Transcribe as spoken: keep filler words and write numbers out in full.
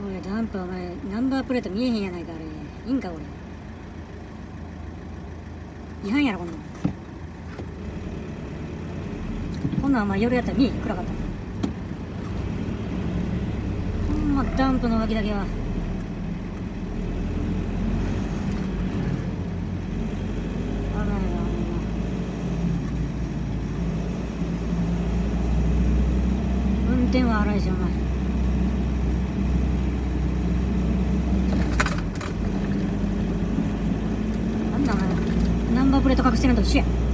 おいダンプお前ナンバープレート見えへんやないか。あれいいんかこれ違反やろこんなん。こんなんお前夜やったら見えへん。暗かったらほんまダンプの脇だけは危ないわ。運転は荒いしお前。なんだお前ナンバープレート隠してるのと一緒や。